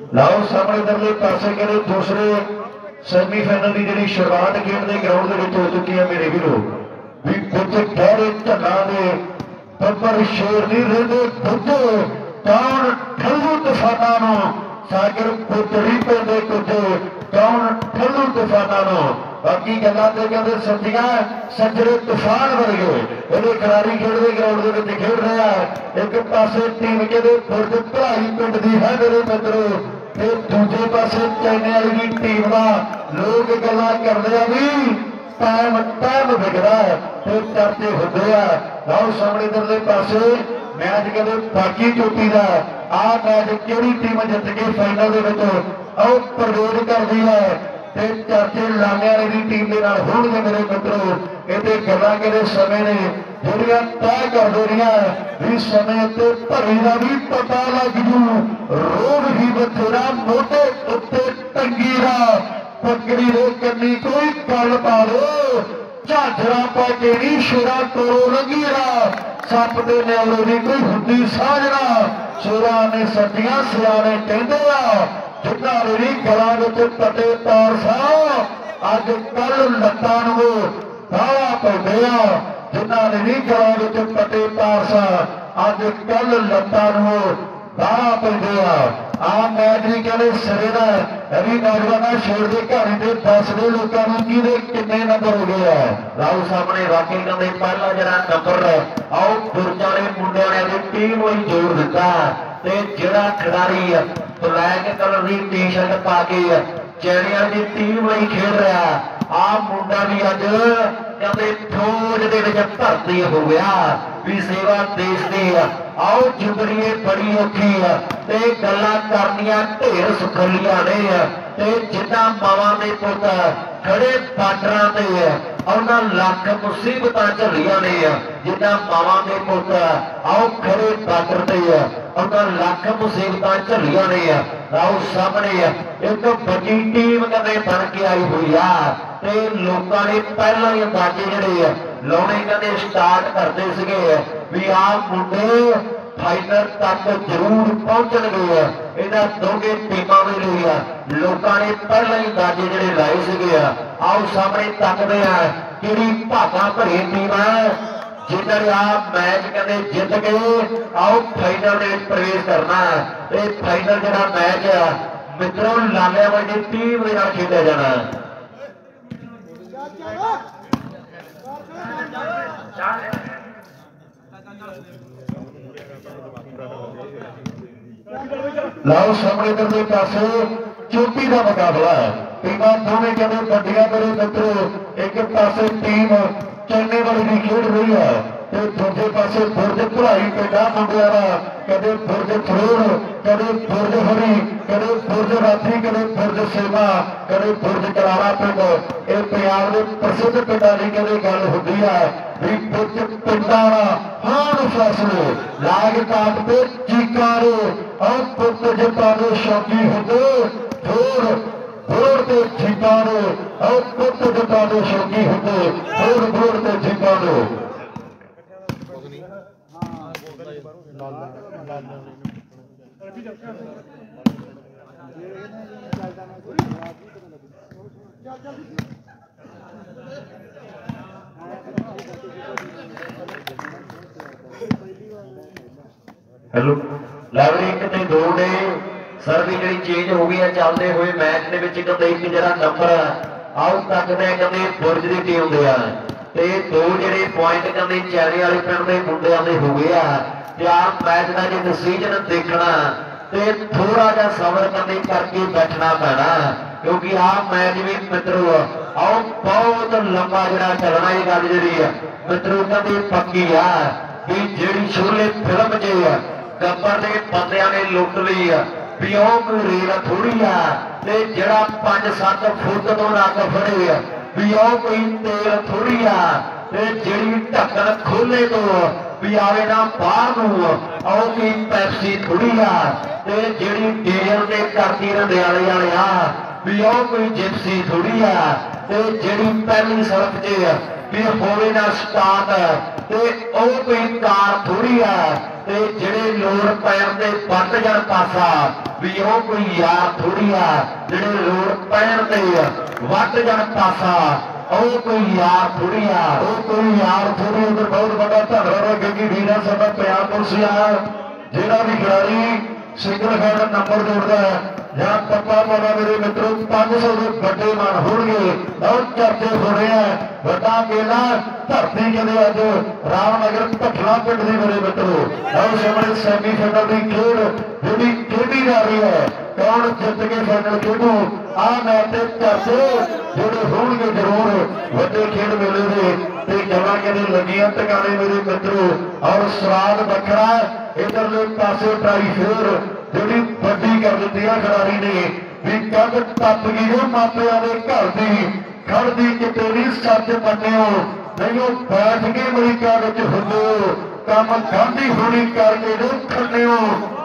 लाओ सामने इधरले पासे कहते दूसरे सैमीफाइनल की जी शुरुआत गेम के ग्राउंड हो चुकी है मेरे वीरो भी कुछ गहरे ढंगा के बब्बर शेर नहीं रहते बुझे कौन ठल्लू तूफाना सागर पुतरी पे कुछ कौन ठल्लू तूफाना बाकी गल्लां ते कहते सच्चियां सजरे तूफान वर्गे ये खिलाड़ी खेलते ग्राउंड के खेल रहा है। एक पासे टीम कहते बुर्ज भलाई पिंड की है मेरे मित्रों ते दूजे पासे चैने वाली की टीम का लोग गल्लां करते हैं भी टाइम टाइम विकदा है तो चर्चे होते हैं। आओ सामने इधरले पासे मैच कहते बाकी चोटी का आ मैच केड़ी टीम जित के फाइनल आओ प्रवेश करती है ते चर्चे लाने वाली की टीम के नाल होणगे मेरे मित्रों। ये गल्लां कहते समय ने ਜਿਹੜੀਆਂ तय कर दे रही भी समय ते भरी का भी पता लग जू रोग ही बथेरा मोटे उत्ते टंगी रा पकड़ी रे कन्नी कोई गल पा दो झांझरा पा के नहीं शेरा तोरो लगी रा सप दे न्याले दी कोई हुंदी साजना शेरा ने सदियां सियाने कहंदे आ जिन्ना मेरी गलां विच पटे तार सा अज कल लत्तां नूं दावा पैंदे आ जिन्ना ने भी गलां विच पटे तार सा अज कल लत्तां नूं दावा पैंदे आ मैच भी कहते सिरे का अभी नौजवान शेर के घर से 10 दे लोगों किहदे किन्ने नंबर हो गए है लाओ सामने वाकई कहते पहला जरा नंबर आओ बुरजा ने मुंडिया ने टीम वही जोड़ दिता ते जिहड़ा खिडारी ब्लैक कलर की टी शर्ट पा के चैनिया की टीम वही खेल रहा आ मुंडा भी अज कहते फौज के भर्ती हो गया भी सेवा देश की आओ जिंदगी बड़ी औखी है गल्लां करनियां ढेर सुखलियां ने जिन्ना मावां दे पुत खड़े बार्डरां ते उन्हां लख मुसीबतां झल्लियां ने जिन्ना मावां दे पुत आओ खड़े बार्डर ते उन्हां लख मुसीबतां झल्लियां ने आओ सामने एक बड़ी टीम कदे बन के आई हुई है लोगों ने पहला ही अंदाजे जिहड़े लाने कहते स्टार्ट करते सके भी आ मुंडे फाइनल तक जरूर पहुंचणगे इन्हां दोगे टीमां दे लई लोगों ने पहला ही अंदाजे जिहड़े लाए सके आओ सामने तकदे आ किहड़ी भागां भरी टीम है जिन्होंने आप मैच कहते जित के आओ फाइनल में प्रवेश करना है फाइनल जिहड़ा मैच है मित्रों लालिया वाली टीम के नाल खेलिया जाना लाओ सामने इधरले पासे चोटी का मुकाबला है टीमां दोवें कहते बड़ियां मेरे मित्रों एक पासे टीम चन्ने वाली भी खेल रही है दूजे पासे बुरज भलाई पिंडा मुंडिया का कदे बुरज थरोड़ कदे बुरज हरी कदे बुरज राठी कदे बुरज सेवा कदे बुरज करारा पिंड ये पंजाब के प्रसिद्ध पिंडा की कहते गल होती है भी बुरज पिंडा हाण फैसले लाग काट पे चीकारे और पुत जिता के शौकी होते होर भोर के जीताने और पुत जिता के शौकी होते होर भोर के जीताने हेलो लैवल 1 ते 2 ने सर भी जी चेंज हो गई है चलते हुए मैच के एक जरा नंबर आओ तकते कहते बुरज की टीम दे दो जे पॉइंट कहते चैरे वाले पिंड के मुंडिया के हो गए आ मैच का जो डिसीजन देखना तो थोड़ा जा सबर करने करके बैठना पैना क्योंकि आप मैच भी मित्रों आओ बहुत लंबा जरा चलना ये गल जी मित्रों कहते पक्की है भी जी छोले फिल्म च गब्बर के बंद ने लुट ली भी कोई रेल थोड़ी है जरा 5-7 फुट तो नग फड़े भी कोई तेल थोड़ी है जी ढक्कन खोले तो भी आवे ना बाहर आओ की पैप्सी थोड़ी है जी डीजल से करती रंडियाले वाले भी कोई जिप्सी थोड़ी है जी पहली सड़क च भी होवे ना स्टार्ट कोई कार थोड़ी है ते जिहड़े लोड़ पैण ते वट जाण पासा भी वो कोई यार थोड़ी आ जिहड़े लोड़ पैण ते वट जाण पासा ਉਹ ਕੋਈ ਯਾਰ ਥੋੜੀ ਆ ਉਹ ਕੋਈ ਯਾਰ ਥੋੜੀ ਉਧਰ ਬਹੁਤ ਵੱਡਾ ਧੰਨਵਾਦ ਹੈ ਕਿਉਂਕਿ ਵੀਰਾਂ ਸਾਡਾ ਪੰਜਾਬ ਪੁਲਿਸ ਆ ਜਿਹੜਾ ਵੀ ਖਿਡਾਰੀ ਸਿੰਗਲ ਹੈਂਡ ਨੰਬਰ ਜੋੜਦਾ ਹੈ ਜਾਂ ਪੱਪਾ ਪਾਉਣਾ ਮੇਰੇ ਮਿੱਤਰੋ 500 ਦੇ ਵੱਡੇ ਮਾਨ ਹੋਣਗੇ ਬਹੁਤ ਚਰਚੇ ਹੋ ਰਹੇ ਆ ਵੱਡਾ ਮੇਲਾ ਧਰਤੀ ਕਹਿੰਦੇ ਅੱਜ ਰਾਮਨਗਰ ਭੱਠਲਾ ਪਿੰਡ ਦੀ ਮੇਰੇ ਮਿੱਤਰੋ ਆਹ ਸਾਹਮਣੇ ਸੈਮੀਫਾਈਨਲ ਦੀ ਖੇਡ ਜਿਹੜੀ ਖੇਡੀ ਜਾ ਰਹੀ ਹੈ ਕੌਣ ਜਿੱਤ ਕੇ ਫਾਈਨਲ ਖੇਡੂ ਆਹ ਮੈਚ ਤੇ ਚਰਚੇ ਜਿਹੜੇ ਹੋਣਗੇ ਜ਼ਰੂਰ ਵੱਡੇ ਖੇਡ ਮੇਲੇ ਦੇ ਤੇ ਜਮਾਂ ਕਹਿੰਦੇ ਲੱਗੀਆਂ ਟਿਕਾਣੇ ਮੇਰੇ ਮਿੱਤਰੋ ਔਰ ਸਵਾਦ ਵੱਖਰਾ ਇਧਰਲੇ ਪਾਸੇ ਟਰਾਈ ਫੇਰ ਜਿਹੜੀ ਵੱਡੀ ਕਰ ਦਿੱਤੀ ਆ ਖਿਡਾਰੀ ਨੇ ਵੀ ਕੱਦ ਟੱਪ ਗਈ ਉਹ ਮਾਪਿਆਂ ਦੇ ਘਰ ਦੀ ਖੜਦੀ ਕਿਤੇ ਨਹੀਂ ਸੱਚ ਮੰਨਿਓ ਨਹੀਂ ਉਹ ਬੈਠ ਕੇ ਅਮਰੀਕਾ ਵਿੱਚ ਹੁੰਦੇ ਕੰਮ ਗਾਂਧੀ ਹੋਣੀ ਕਰਕੇ ਜੋ ਖੜਨਿਓ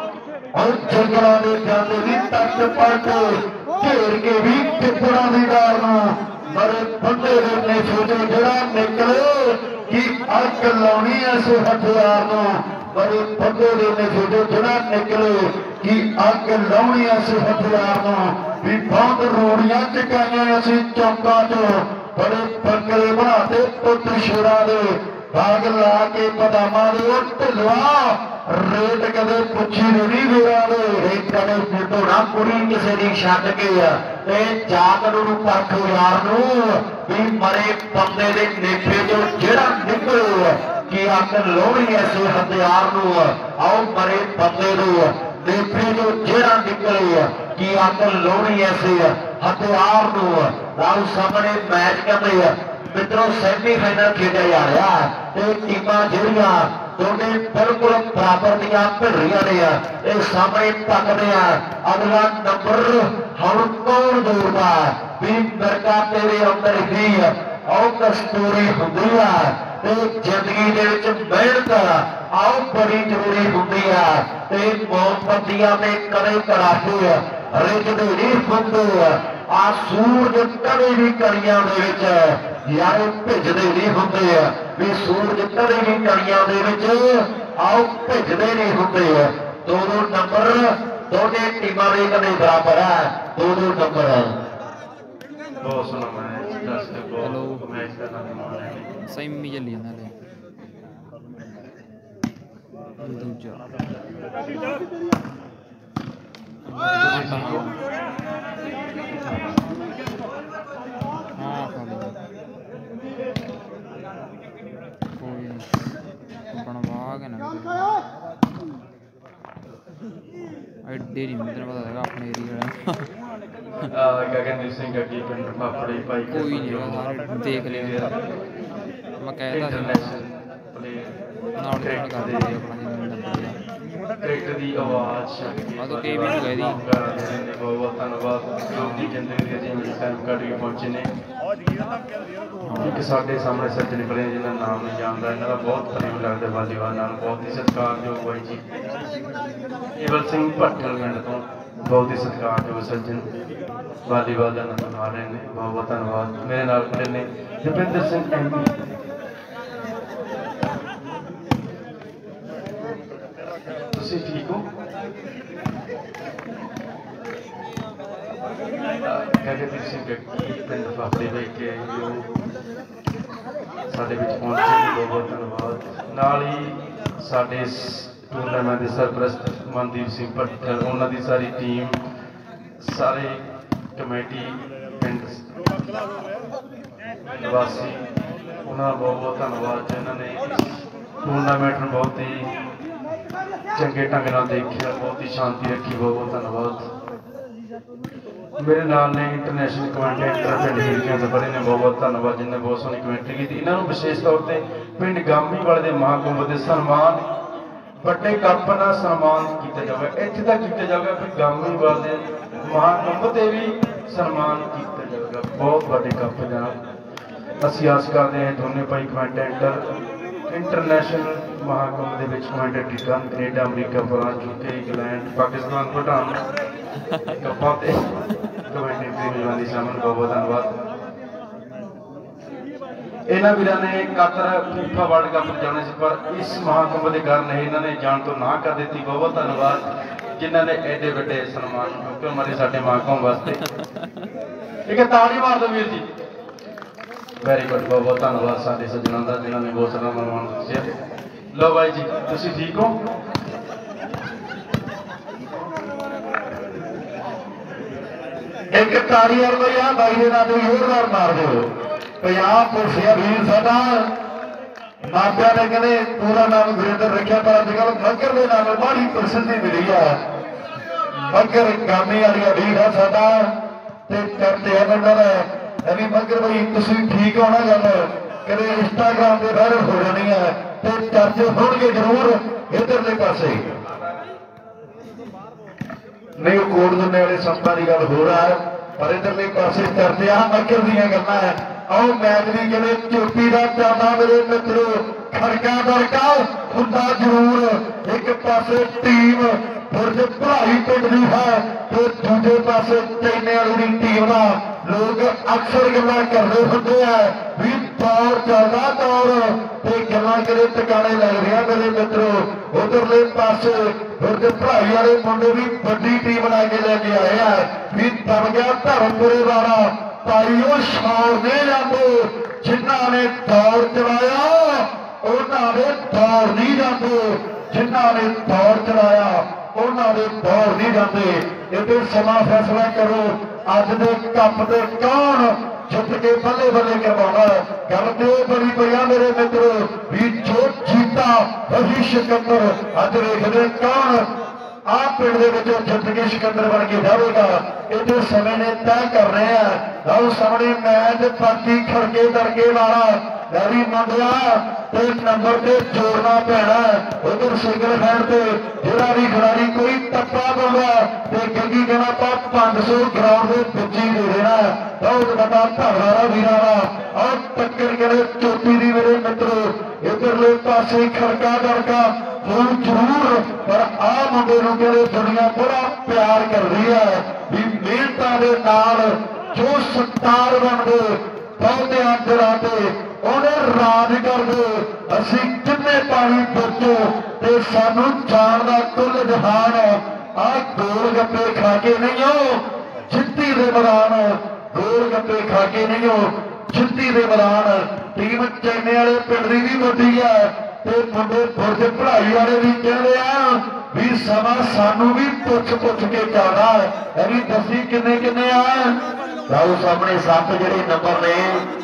ਔਰ ਜੰਗਲਾਂ ਦੇ ਜਾਂਦੇ ਵੀ ਤੱਕ ਪੜ ਕੇ ਘੇਰ ਕੇ ਵੀ ਟਿੱਪੜਾਂ ਦੀ ਡਾਰ ਨੂੰ ਮਰੇ ਬੰਦੇ ਦੇ ਨੇ ਸੋਚੋ ਜਿਹੜਾ ਨਿਕਲੇ ਕਿ ਅੱਗ ਲਾਉਣੀ ਇਸ ਹਥਿਆਰ ਨੂੰ ਬੜੇ ਬੰਦੇ ਦੇ ਨੇ ਸੋਚੋ ਜਿਹੜਾ ਨਿਕਲੇ ਕਿ ਅੱਗ ਲਾਉਣੀ ਇਸ ਹਥਿਆਰ ਨੂੰ ਵੀ ਬਹੁਤ ਰੋੜੀਆਂ ਚਕਾਈਆਂ ਅਸੀਂ ਚੌਕਾਂ 'ਚ ਬੜੇ ਬੰਗਲੇ ਬਣਾਤੇ ਪੁੱਤ ਸ਼ੇਰਾਂ ਦੇ ਬਾਗ ਲਾ ਕੇ ਬਦਾਮਾਂ ਦੇ ਉਹ ਢਿਲਵਾ ਰੇਟ ਕਦੇ ਪੁੱਛੀ ਨਹੀਂ ਵੀਰਾਂ ਦੇ ਰੇਟ ਕਦੇ ਫੋਟੋ ਨਾ ਕੁੜੀ ਕਿਸੇ ਦੀ ਛੱਡ ਕੇ ਤੇ ਜਾਤ ਨੂੰ ਪਰਖ ਯਾਰ ਨੂੰ ਵੀ ਮਰੇ ਬੰਦੇ ਦੇ ਨੇਫੇ ਚੋਂ ਜਿਹੜਾ ਨਿਕਲੇ ਕਿ ਅੱਗ ਲਾਉਣੀ ਐਸੇ ਹਥਿਆਰ ਨੂੰ ਆਓ ਮਰੇ ਬੰਦੇ ਨੂੰ ਨੇਫੇ ਚੋਂ ਜਿਹੜਾ ਨਿਕਲੇ ਕਿ ਅੱਗ ਲਾਉਣੀ ਐਸੇ ਹਥਿਆਰ ਨੂੰ ਆਓ ਸਾਹਮਣੇ ਮੈਚ ਕਹਿੰਦੇ ਮਿੱਤਰੋ ਸੈਮੀਫਾਈਨਲ ਖੇਡਿਆ ਜਾ ਰਿਹਾ ਤੇ ਟੀਮਾਂ ਜਿਹੜੀਆਂ ਦੋਨੇ ਬਿਲਕੁਲ ਬਰਾਬਰ ਦੀਆਂ ਭਿੜ ਰਹੀਆਂ ਨੇ ਇਹ ਸਾਹਮਣੇ ਤੱਕਦੇ ਆ ਅਗਲਾ ਨੰਬਰ ਹੁਣ ਕੌਣ ਦੂਰਦਾ ਵੀ ਮਿਰਕਾ ਤੇਰੇ ਅੰਦਰ ਹੀ ਆਓ ਕਸਤੂਰੀ ਹੁੰਦੀ ਆ ਤੇ ਜ਼ਿੰਦਗੀ ਦੇ ਵਿੱਚ ਮਿਹਨਤ ਆਓ ਬੜੀ ਜ਼ਰੂਰੀ ਹੁੰਦੀ ਆ ਤੇ ਮੋਮਬੱਤੀਆਂ ਤੇ ਕਦੇ ਕੜਾਕੇ ਰਿੱਝਦੇ ਨਹੀਂ ਹੁੰਦੇ ਆ ਸੂਰਜ ਕਦੇ ਵੀ ਕਣੀਆਂ ਦੇ ਵਿੱਚ ਯਾਰ ਭਿੱਜਦੇ ਨਹੀਂ ਹੁੰਦੇ ਵੀ ਸੂਰਜ ਕਦੇ ਵੀ ਕਣੀਆਂ ਦੇ ਵਿੱਚ ਆਓ ਭਿੱਜਦੇ ਨਹੀਂ ਹੁੰਦੇ ਦੋ ਨੰਬਰ ਦੋਨੇ ਟੀਮਾਂ ਦੇ ਕਦੇ ਬਰਾਬਰ ਹੈ ਦੋ ਨੰਬਰ ਹੈ ਬਹੁਤ ਸੋਹਣਾ ਮੈਚ ਦਰਸ਼ਕੋ ਮੈਚ ਦਾ ਨਾਮ ਸੈਮੀ ਚੱਲੀ ਜਾਂਦਾ ਲੈ ਦੂਜਾ ਹਾਂ ਕੋਈ ਬਣਵਾ ਕੇ ਨਾ ਐਡੇ ਨਹੀਂ ਮੈਨੂੰ ਪਤਾ ਹੈਗਾ ਆਪਣੇ ਏਰੀਆ ਵਾਲਾ ਗਗਨਦੀਪ ਸਿੰਘ ਅੱਗੇ ਪਿੰਡ ਪਾਪੜੀ ਭਾਈ ਕੋਈ ਨਹੀਂ ਸਾਰੇ ਦੇਖ ਲਿਆ ਮੈਂ ਕਹਿਦਾ ਨਾਲ ਟ੍ਰੇਨ ਕਰਦੇ ਜੀ ਆਪਣਾ ਜਿੰਨਾ ਟਰੈਕਟਰ ਦੀ ਆਵਾਜ਼ ਆ ਤਾਂ ਕਈ ਵੀ ਗਏ ਦੀ ਬਹੁਤ ਬਹੁਤ ਧੰਨਵਾਦ ਦੀ ਜ਼ਿੰਦਗੀ ਦੇ ਵਿੱਚ ਟਾਈਮ ਕੱਢ ਕੇ ਪਹੁੰਚੇ ਨੇ ਇੱਕ ਸਾਡੇ ਸਾਹਮਣੇ ਸੱਜਣ ਨਿਕਲੇ ਜਿਹਨਾਂ ਨਾਮ ਨਹੀਂ ਜਾਣਦਾ ਇਹਨਾਂ ਦਾ ਬਹੁਤ ਪ੍ਰੇਮ ਲੱਗਦਾ ਵਾਲੀਵਾਲ ਨਾਲ ਬਹੁਤ ਹੀ ਸਤਿਕਾਰਯੋਗ ਬਾਈ ਜੀ ਕੇਵਲ ਸਿੰਘ ਭੱਠਲ ਪਿੰਡ ਤੋਂ ਬਹੁਤ ਹੀ ਸਤਿਕਾਰਯੋਗ ਸੱਜਣ ਵਾਲੀਵਾਲ ਦਾ ਨਾਮ ਆ ਰਹੇ ਨੇ ਬਹੁਤ ਬਹੁਤ ਧੰਨਵਾਦ ਮੇਰੇ ਨਾਲ ਖੜੇ ਨੇ ਜਪਿੰਦਰ ਸਿੰਘ ਐਮਪੀ ਤੁਸੀਂ ਠੀਕ ਹੋ ਗਗਨਦੀਪ ਸਿੰਘ ਪਿੰਡ ਪਾਪੜੀ ਭਾਈ ਕੇ ਸਾਡੇ ਵਿੱਚ ਪਹੁੰਚੇ ਬਹੁਤ ਬਹੁਤ ਧੰਨਵਾਦ ਨਾਲ ਹੀ ਸਾਡੇ ਟੂਰਨਾਮੈਂਟ ਦੇ ਸਰਪ੍ਰਸਤ ਮਨਦੀਪ ਸਿੰਘ ਭੱਠਲ ਉਹਨਾਂ ਦੀ ਸਾਰੀ ਟੀਮ ਸਾਰੇ ਕਮੇਟੀ ਪਿੰਡ ਨਿਵਾਸੀ ਉਹਨਾਂ ਦਾ ਬਹੁਤ ਬਹੁਤ ਧੰਨਵਾਦ ਜਿਨ੍ਹਾਂ ਨੇ ਟੂਰਨਾਮੈਂਟ ਨੂੰ ਬਹੁਤ ਹੀ ਚੰਗੇ ਢੰਗ ਨਾਲ ਦੇਖਿਆ ਬਹੁਤ ਹੀ ਸ਼ਾਂਤੀ ਰੱਖੀ ਬਹੁਤ ਬਹੁਤ ਧੰਨਵਾਦ ਮੇਰੇ ਨਾਲ ਨੇ ਇੰਟਰਨੈਸ਼ਨਲ ਕਮੈਂਟੇਟਰ ਪਿੰਡ ਹੀਰੀਆਂ ਤੋਂ ਬੜੇ ਨੇ ਬਹੁਤ ਬਹੁਤ ਧੰਨਵਾਦ ਜਿਨ੍ਹਾਂ ਬਹੁਤ ਸੋਹਣੀ ਕਮੈਂਟਰੀ ਕੀਤੀ ਇਹਨਾਂ ਨੂੰ ਵਿਸ਼ੇਸ਼ ਤੌਰ ਤੇ ਪਿੰਡ ਗਾਮੀ ਵਾਲੇ ਦੇ ਮਹਾਕੁੰਭ ਦੇ ਸਨਮਾਨ ਵੱਡੇ ਕੱਪ ਨਾਲ ਸਨਮਾਨ ਕੀਤਾ ਜਾਵੇ ਇੱਥੇ ਤੱਕ ਕੀਤਾ ਜਾਵੇਗਾ ਕਿ ਗਾਮੀ ਵਾਲੇ ਦੇ ਮਹਾਕੁੰਭ ਤੇ ਵੀ ਸਨਮਾਨ ਕੀਤਾ ਜਾਵੇਗਾ ਬਹੁਤ ਵੱਡੇ ਕੱਪ ਨਾਲ ਅਸੀਂ ਆਸ ਕਰਦੇ ਹਾਂ ਦੋਨੇ ਭਾਈ ਕਮੈਂਟੇਟਰ ਇੰਟਰਨੈਸ਼ਨਲ ਮਹਾਕੁੰਭ ਦੇ ਵਿੱਚ ਕਮੈਂਟੇਟਰੀ ਕਰਨ Canada America France UK England Pakistan Bhutan ਕੱਪਾਂ ਤੇ ਕਮੈਂਟੇਟਰੀ ਮੇਜ਼ਬਾਨੀ ਸਾਹਮਣੇ ਬਹੁਤ ਬਹੁਤ ਧੰਨਵਾਦ ਇਹਨਾਂ ਵੀਰਾਂ ਨੇ ਕਤਰ ਫੀਫਾ ਵਰਲਡ ਕੱਪ ਜਾਣੇ ਸੀ, ਪਰ ਇਸ ਮਹਾਕੁੰਭ ਦੇ ਕਾਰਨ ਇਹਨਾਂ ਨੇ ਜਾਣ ਤੋਂ ਨਾ ਕਰ ਦਿੱਤੀ। ਬਹੁਤ ਬਹੁਤ ਧੰਨਵਾਦ ਜਿਨ੍ਹਾਂ ਨੇ ਐਡੇ ਵੱਡੇ ਸਨਮਾਨ ਕਿਉਂ ਮਾਰੇ ਸਾਡੇ ਮਹਾਕੁੰਭ ਵਾਸਤੇ। ਠੀਕ ਹੈ, ਤਾੜੀ ਮਾਰ ਦਿਓ ਵੀਰ ਜੀ। ਵੈਰੀ ਗੁੱਡ, ਬਹੁਤ ਬਹੁਤ ਧੰਨਵਾਦ ਸਾਡੇ ਸੱਜਣਾਂ ਦਾ ਜਿਨ੍ਹਾਂ ਨੇ ਬਹੁਤ ਸਾਰਾ ਮਨਮਾਨ ਦੱਸਿਆ। ਲਓ ਬਾਈ ਜੀ, ਤੁਸੀਂ ਠੀਕ ਹੋ? एक ताड़ी और भाई आ भाई के नाम जोरदार मार दो। पंजाब पुलिस वीर साडा मापिया ने कहते पूरा नाम गुरिंदर रखा, पर अजकल मगर के नाम बड़ी प्रसिद्धि मिली है। मगर गामी वाली वीर है साडा ते करते हैं बंदा अभी मगर भाई तुम ठीक हो ना गल कदे इंस्टाग्राम से वायरल हो जानी है तो चर्चे होंगे जरूर इधरले पासे नहीं कोट दुनिया वाले संतां की गल हो रहा है, पर इधरले पासे चर्चे आ मगर दियां गल्लां है। आओ मैच भी कहते चोटी का चाहता मेरे मित्रों खड़का दड़का हुंदा जरूर। एक पासे टीम बुरज भलाई पिंड दी है तो दूजे पासे चैने वाली टीम का लोग अक्सर गल्लां करदे हुंदे आ भी दौर चलदा दौर ते गल्लां कदे टकाने लग रही मेरे मित्रों। उधरले पासे बुरज भलाई वाले मुंडे भी बड़ी टीम ला के लेके आए हैं भी दब गया धर्मपुरे वाला भाईओ शौर नहीं जाते जिन्हों ने दौर चलाया उन्होंने दौर नहीं जाते, जिन्हों ने दौर चलाया उन्होंने दौर नहीं जाते। ये समा फैसला करो अज दे कप दे कौन जित के बल्ले बल्ले करवाना। गल तो बड़ी पई मेरे मित्रों भी जो जीता वही सिकंदर। अज देखते कौन आ पिंड जित के सिकंदर बन के जाएगा। ये समय ने तय कर रहे हैं। आओ सामने मैच बाकी खड़के दड़के वाला लड़ी मंडिया ते नंबर से जोड़ना पैना। उधर सिंगल हैंड से जोड़ा भी खिलाड़ी कोई टप्पा पाऊंगा तो गंगी कहना आप 500 ग्राउंड से पिछी दे देना। बहुत बड़ा धरवारा वीरा और टक्कर करे चोटी दी मेरे मित्रों। इधरले पासे खड़का दड़का फूल जरूर, पर आ मुंडे कहते दुनिया बड़ा प्यार कर रही है भी मेहनत के नाल जो सत्तार बनते बहुते अंदर उन्हें राज कर दे। असी किन्ने पानी पुੱਜੋ ते सानू जान का कुल जहान आ गोल गप्पे खा के नहीं हो जित्ती दे मैदान, गोल गप्पे खा के नहीं हो जित्ती दे मैदान। टीम चैने वाले पिंड की भी वड्डी है ते मुंडे बुरज भलाई वाले भी कहते हैं भी समा सानू भी पुछ के जाना है भी दसी किन्ने किन्ने आए। आओ सामने 7 ਜਿਹੜੇ नंबर ने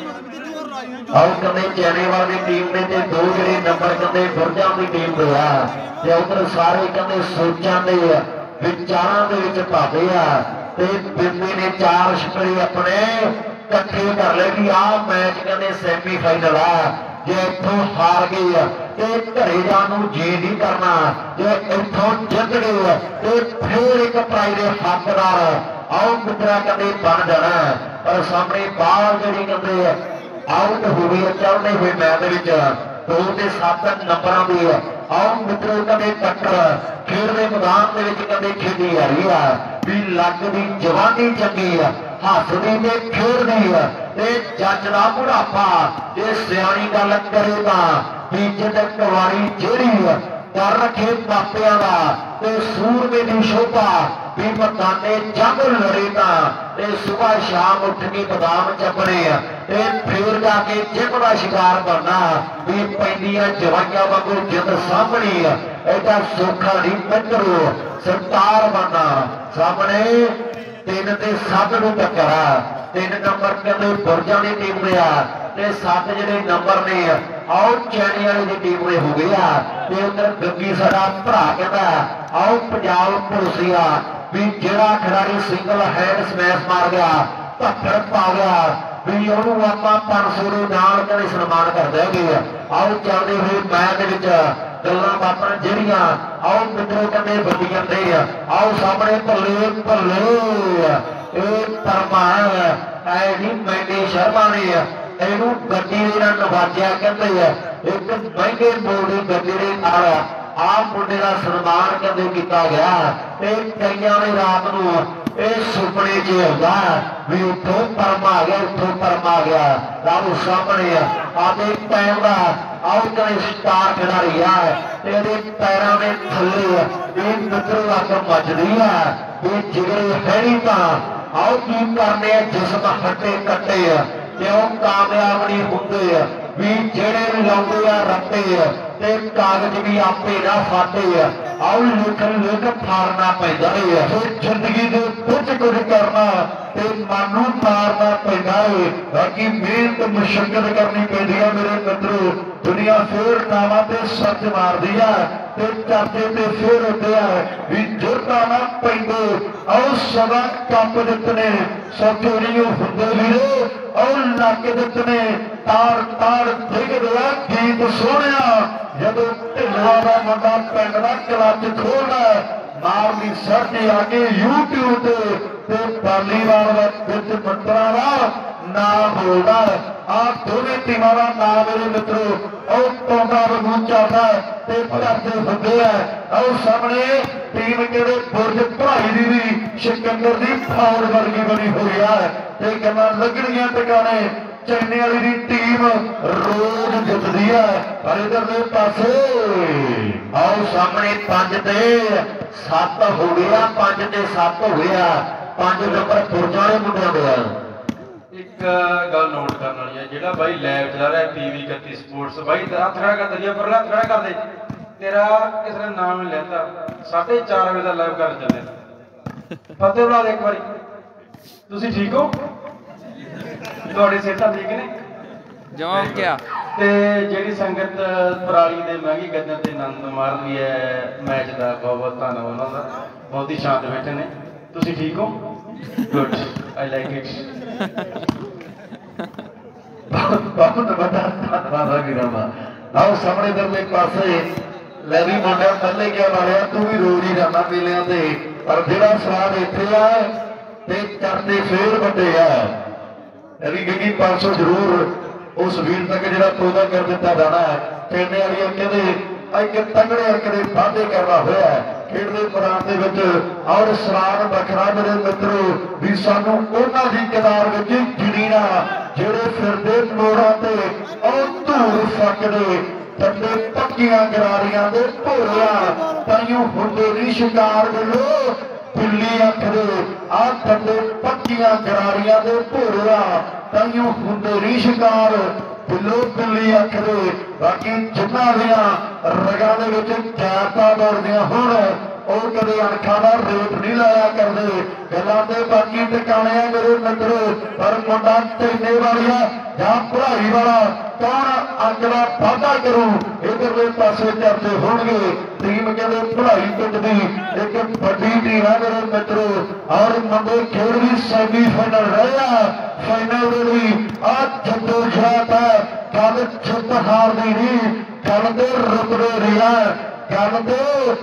आओ कहते चैने वाली टीम ने ते 2 ਜਿਹੜੇ नंबर कहते बुरजां की टीम दे आ ते उधर सारे कहते सोचां दे विचारां दे विच भागे आ ते बिंदी ने 4 छक्के अपने इकट्ठे कर ले कि आ मैच कहते सैमीफाइनल आ। जे इथों हार गई तो घरे जाने जी नहीं करना, जे इथों जित गए तो फिर एक प्राइज हकदार आओ मित्रा कहते बन जाना। पर सामने बाल जी कहते आउट हो गई चलते हुए मैच 2 ते 7 नंबरों की आओ मित्रों कहते टक्कर खेडते मैदान के कहते खेडी आ रही है भी लगती जवानी चंगी हसदी ते खेडदी जज का बुढ़ापा जे सियाणी गल करे भी जिद कुवारी जेड़ी कर रखे मापिया का सूरमे की शोभा भी मकाने जंग लड़े सुबह शाम उठ के बदाम चपने फिर जाके जिम का शिकार बनना भी पैंदियां जवाइयां वांगू जिद सामने एडा सौखा नहीं मित्रो सरदार बनना। सामने 3 ते 7 नूं टक्कर 3 नंबर कहते बुरजां की टीम ने आ 7 ਜਿਹੜੇ नंबर ने आओ चैनी वाली की टीम ने हो गई उधर गंगी साडा भरा कहता आओ पंजाब पुलिसिया भी ਜਿਹੜਾ खिलाड़ी सिंगल हैंड स्मैश मार गया पत्थर पा गया भी उन्होंने आप 500 ਦੇ ਨਾਲ ਕਹਿੰਦੇ सन्मान कर देंगे। आओ चलते हुए मैच गल्लां बातां ਜਿਹੜੀਆਂ आओ मित्रों कहते वड्डियां ने आओ सामने भल्ले भल्ले परमा ऐ नहीं मैंने शर्मा ने इनू गड्डी नवाजा कहते एक महंगे मोड़ गड्डी आप मुंडे का सन्मान कदे किया गया। कई ने रात को सुपने च आता भी उठो परम आ गया, उठो परम आ गया। राहु सामने आते टाइम का आओ कहीं स्टार खिलाड़ी है, पैरों में थले मित्र लग मचदी है, ये जिगरे है नहीं तो आओ की करने जिसम हटे कट्टे क्यों कामयाब नहीं होंगे भी जेड़े भी लाते आ रट्टे कागज भी आपे ना फाटे आओ लिखन लिख फाड़ना पैदा है। जिंदगी के कुछ करना मन मारना पैदा है, बाकी मेहनत मुशक्कत करनी पैदी है। मेरे मित्रों दुनिया फिर नावां ते सच मार दिया चर्चे ते फिर होते हैं भी जुरता ना पैंदे आओ सदा कप दितने सौखे नहीं होंदे वीरे और लक दितने तार तार डिग दिया गीत सोहणिया जदों ढिल्लों का मुंडा पिंड का क्लच खोलदा मारनी सर्दी आके यूट्यूब ते बालीवाल विच मंत्रा का नाम बोलता आ दोवें टीमां का नाम मेरे मित्रों और पौधा वागू चलता करते होंगे और सामने टीम कहते बुरज भराई की भी सिकंदर की फौज वर्गी बनी हुई है गल्लां लगणगियां टिकाने। चन्ने वाली की टीम रोज जितती है पर इधरले पासे आओ सामने 5 ते 7 हो गया, 5 ते 7 हो गया, 5 नंबर बुरजां वाले मुंडियां दे। एक गल नोट करने वाली है जिहड़ा भाई लाइव चला रहा है PV 31 स्पोर्ट्स भाई हथ खड़ा कर दे पर हथ खड़ा कर दे तेरा किसी ने नाम नहीं लेता 4:30 बजे का लाइव कर चले फतेह बुला दे एक बारी तुसी ठीक हो तुहाडी सेहतां ठीक ने जवाब क्या ते जिहड़ी संगत पराली दे महंगी गद्दां ते आनंद मार रही है मैच का बहुत धन्नवाद उन्हां दा बहुत ही शांत बैठे ने तुसी ठीक हो गुड आई लाइक इट बहुत बड़ा धन्यवाद है वीरां आओ सामने इधरले पासे लैवी मुंडा पहले क्या मारिया तू भी रोज ही जाना मेलियां ते पर जेड़ा स्वाद इत्थे आ ते करते फिर वड्डे आ अभी क्योंकि 500 जरूर उस वीर तक जेड़ा पौधा कर दिता जाना है। खेलने वाली कहते एक तगड़े अकड़े वादे करना होया खेडदे मैदान दे विच और सलाम बखरा मेरे मित्रों भी सानू उन्हां दी कतार विच गिणीना जेड़े फिरदे मोड़ां ते और धूड़ फकदे थल्ले पक्कियां गरारियां दे भोरिया ताइयों हुंदे नहीं शिकार गलो बिल्ली आखदे आ थल्ले पक्कियां गरारियां दे भोरिया ताइयों हुंदे नहीं शिकार बिल्लो बिल्ली आखदे बाकी जिन्हां दियां रगां दे विच कैरतां दौड़दियां होण और कदे अणखां दा रेट नहीं लाया करदे गल्लां ते बाकी टिकाणे आ मेरे मित्रों पर मुंडा ढेने वालिया जां पढ़ाई वाला कौन अंक दा वाधा करू इधरले पासे चर्चे होणगे। टीम कहते पढ़ाई पिंड दी एक वड्डी टीम है मेरे मित्रों और मुंडे खेल भी सैमीफाइनल रहे फाइनल दे लई आ जद्दोजहद है गल जित हार दी नहीं गल ते रुतबे दी है गल ते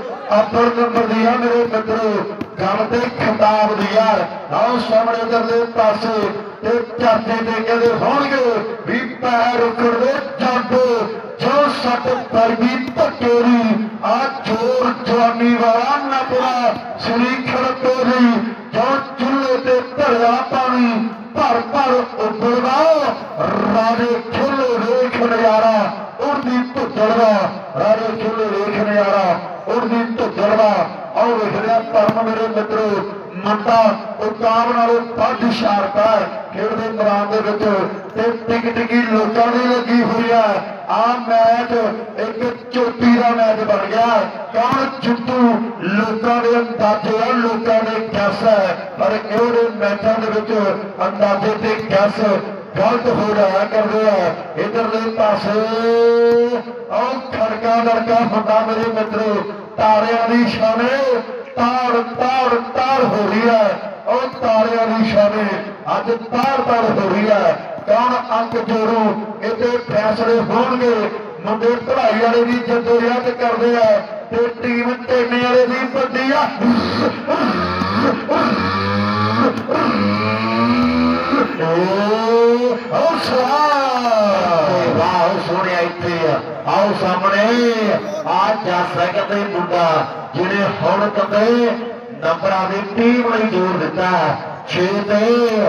अपर नंबर दी है मेरे मित्रों गल ते खिताब दी है। आओ सामने इधरले पासे चर्चे ते कहते होणगे भी पैर उखड़दे जांदे जो सट परगी धक्केरी आ जोर जवानी वाला नबरा श्रीखड़ तोरी जो चूल्हे ते धरिया पानी भर भर उबलदा राजे चूल्हे वेख नजारा उड़दी धुद्दड़ राजे चूल्हे वेख नजारा उड़दी धुद्दड़ और वेखदे परम मेरे मित्रों मुंडा उतार नालों बड़ शार्प है खेडदे मैदान दे विच टिक टिकी लोकां दी लगी हुई है। आ मैच एक चोटी का मैच बन गया कौन जितू लोकां दे अंदाजे आ लोकां दे गैस है पर इहदे मैचों दे विच अंदाजे ते गैस गलत हो जाया करते हैं। इधरले पासे और खड़का लड़का मुंडा मेरे मित्रों तारियां दी शाने तार तार तार हो रही है और तारियां दी शाने अज तार तार हो रही है कौन अंक जोड़ू इतने फैसले होंगे मुंडे पढ़ाई वाले भी जद्दोजहद करते हैं ते टीम ढेने वाले भी वड्डी आ वाह सोने इतने आओ सामने आ ਜਾਂ ਸੈਕਿੰਡ ਦੇ ਮੁੰਡਾ ਜਿਹੜੇ ਹੁਣ ਕਹਿੰਦੇ ਨੰਬਰਾਂ ਦੀ ਟੀਮ ਲਈ ਜ਼ੋਰ ਦਿੱਤਾ 6 ਤੇ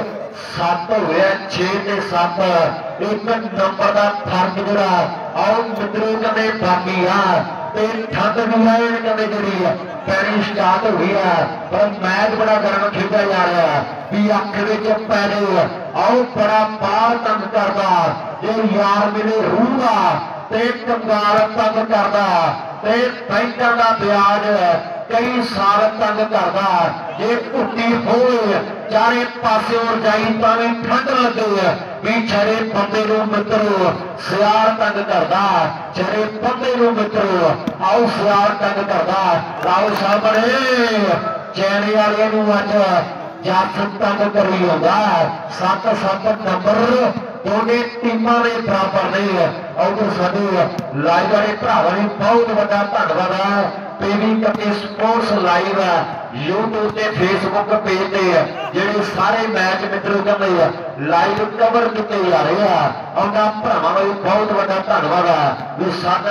7 ਹੋਇਆ 6 ਤੇ 7 ਇੱਕ ਨੰਬਰ ਦਾ ਫਰਕ ਜਿਹੜਾ ਆਓ ਮਿੱਤਰੋ ਕਹਿੰਦੇ ਬਾਕੀ ਆ ਤੇ ਠੰਡ ਵੀ ਆਏ ਕਹਿੰਦੇ ਜਿਹੜੀ ਪੈਣੀ ਸਟਾਰਟ ਹੋ ਗਈ ਆ ਪਰ ਮੈਚ ਬੜਾ ਗਰਮ ਖੇਡਿਆ ਜਾ ਰਿਹਾ ਵੀ ਅੱਖ ਵਿੱਚ ਪੈਣੇ ਆਓ ਬੜਾ ਬਾਹਰ ਤੰਗ ਕਰਦਾ ਇਹ ਯਾਰ ਮੇਰੇ ਰੂਹ ਦਾ ਤੇ ਕੰਗਾਲ ਤੰਗ ਕਰਦਾ ਤੇ ਬੈਂਕਾਂ ਦਾ ਵਿਆਜ ਕਈ ਸਾਲ ਤੰਗ ਕਰਦਾ ਜੇ ਘੁੱਟੀ ਹੋਏ ਚਾਰੇ ਪਾਸੇ ਜਾਈ ਤਾਂ ਵੀ ਠੰਡ ਲੱਗੇ ਵੀ ਛੜੇ ਬੰਦੇ ਨੂੰ ਮਿੱਤਰੋ ਸਿਆਲ ਤੰਗ ਕਰਦਾ ਛੜੇ ਬੰਦੇ ਨੂੰ ਮਿੱਤਰੋ ਆਓ ਸਿਆਲ ਤੰਗ ਕਰਦਾ ਆਓ ਸਾਹਮਣੇ ਚੈਣੇ ਵਾਲਿਆਂ ਨੂੰ ਅੱਜ ਜੱਟ ਤੰਗ ਕਰੀ ਹੁੰਦਾ 7-7 ਨੰਬਰ ਦੋਨੇ ਟੀਮਾਂ ਦੇ ਬਰਾਬਰ ਨੇ ਔਰ ਸਾਡੇ ਲਾਈਵ ਵਾਲੇ ਭਰਾਵਾਂ ਨੂੰ ਬਹੁਤ ਵੱਡਾ ਧੰਨਵਾਦ ਹੈ ਪੀਵੀ ਕੱਪੀ ਸਪੋਰਟਸ ਲਾਈਵ YouTube ਤੇ Facebook ਪੇਜ ਤੇ ਜਿਹੜੇ ਸਾਰੇ ਮੈਚ ਮਿੱਤਰੋ ਕਹਿੰਦੇ ਲਾਈਵ ਕਵਰ ਕੀਤੇ ਜਾ ਰਹੇ ਆ ਉਹਨਾਂ ਭਰਾਵਾਂ ਨੂੰ ਬਹੁਤ ਵੱਡਾ ਧੰਨਵਾਦ ਹੈ ਵੀ ਸਾਡਾ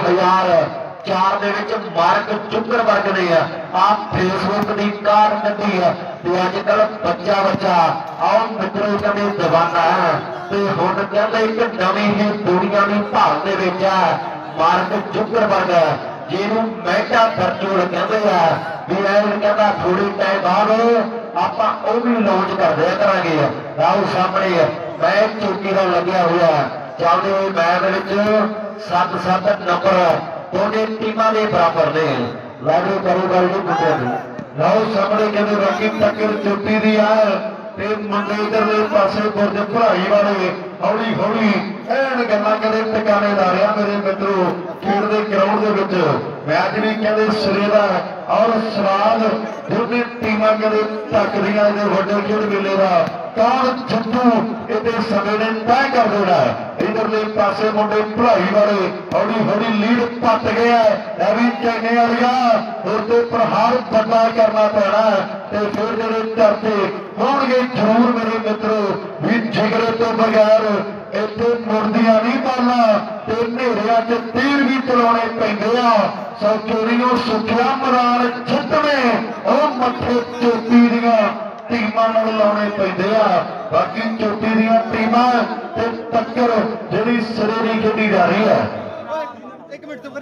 2004 ਦੇ ਵਿੱਚ ਮਾਰਕ ਜ਼ੁਕਰਬਰਗ ਨੇ ਆਪ ਫੇਸਬੁੱਕ ਦੀ ਕਾਰਡ ਕੱਢੀ ਹੈ ਤੇ ਅੱਜ ਕੱਲ ਬੱਚਾ ਆਓ ਮਿੱਤਰੋ ਕਹਿੰਦੇ ਦੀਵਾਨਾ ਤੇ ਹੁਣ ਕਹਿੰਦੇ ਇੱਕ ਨਵੀਂ ਹੀ ਦੁਨੀਆ ਦੀ ਭਾਲ ਦੇ ਵਿੱਚ ਮਾਰਕ ਜ਼ੁਕਰਬਰਗ ਜਿਹਨੂੰ ਮੈਟਾ ਵਰਚੁਅਲ ਕਹਿੰਦੇ ਆ ਵੀ ਇਹ ਕਹਿੰਦਾ ਥੋੜੀ ਟਾਈਮ ਬਾਅਦ ਆਪਾਂ ਉਹ ਵੀ ਲਾਂਚ ਕਰਦੇ ਕਰਾਂਗੇ ਆਓ ਸਾਹਮਣੇ ਮੈਚ ਚੋਟੀ ਦਾ ਲੱਗਿਆ ਹੋਇਆ ਚੱਲਦੇ ਹੋਏ ਮੈਚ ਦੇ ਵਿੱਚ 7-7 ਨੰਬਰ ਦੋਨੇ ਟੀਮਾਂ ਦੇ ਬਰਾਬਰ ਨੇ ਲਾਗੂ ਕਰੋ ਗੱਲ ਜੀ ਮੁੰਡਿਆਂ ਨੂੰ ਲਓ ਸਾਹਮਣੇ ਕਹਿੰਦੇ ਬਾਕੀ ਟੱਕਰ ਚੋਟੀ ਦੀ ਆ ਤੇ ਮੁੰਡੇ ਇਧਰਲੇ ਪਾਸੇ ਗੁਰਜ ਭਰਾਈ ਵਾਲੇ ਹੌਲੀ ਹੌਲੀ ਐਨ ਗੱਲਾਂ ਕਦੇ ਟਿਕਾਣੇ ਲਾ ਰਿਹਾ ਮੇਰੇ ਮਿੱਤਰੋ ਖੇਡ ਦੇ ਗਰਾਊਂਡ ਦੇ ਵਿੱਚ ਮੈਚ ਵੀ ਕਹਿੰਦੇ ਸਿਰੇ ਦਾ ਔਰ ਸਵਾਦ ਦੋਨੇ ਟੀਮਾਂ ਕਹਿੰਦੇ ਟੱਕਰੀਆਂ ਦੇ ਵੱਡੇ ਖੇਡ ਮੇਲੇ ਦਾ ਕੌਣ ਜਿੱਤੂ ਇਹਦੇ ਸਮੇਂ ਨੇ ਤੈਅ ਕਰ ਦੇਣਾ ਇਧਰਲੇ ਪਾਸੇ ਮੁੰਡੇ ਭਰਾਈ ਵਾਲੇ ਹੌਲੀ ਹੌਲੀ ਲੀਡ ਪੱਟ ਗਿਆ ਇਹ ਵੀ ਚੈਨੇ ਵਾਲੀਆ ਉਹਦੇ ਪ੍ਰਹਾਰ ਵੱਡਾ ਕਰਨਾ ਪੈਣਾ ਤੇ ਫਿਰ ਜਿਹੜੇ ਧਰਤੇ ਹੋਣਗੇ ਜ਼ਰੂਰ ਮੇਰੇ ਮਿੱਤਰੋ ਵੀ ਜਿਗਰੇ ਤੋਂ ਬਗੈਰ ਇੱਥੇ ਮੁਰਦੀਆਂ ਨਹੀਂ ਪਾਣਾ ਤੇ ਹਨੇਰਿਆਂ 'ਚ ਤੀਰ ਵੀ ਚਲਾਉਣੇ ਪੈਂਦੇ ਆ ਸੋ ਚੋਰੀਓ ਸੁਖਿਆ ਮਰਾਨ ਜਿੱਤਵੇਂ ਉਹ ਮੱਥੇ ਚੋਟੀ ਦੀਆਂ ਟੀਮਾਂ ਨੂੰ ਲਾਉਣੇ ਪੈਂਦੇ ਆ ਬਾਕੀ ਚੋਟੀ ਦੀਆਂ ਟੀਮਾਂ ਤੇ ਟੱਕਰ ਜਿਹੜੀ ਸਿਰੇ ਦੀ ਖੇਡੀ ਜਾ ਰਹੀ ਹੈ ਇੱਕ ਮਿੰਟ ਤੋਂ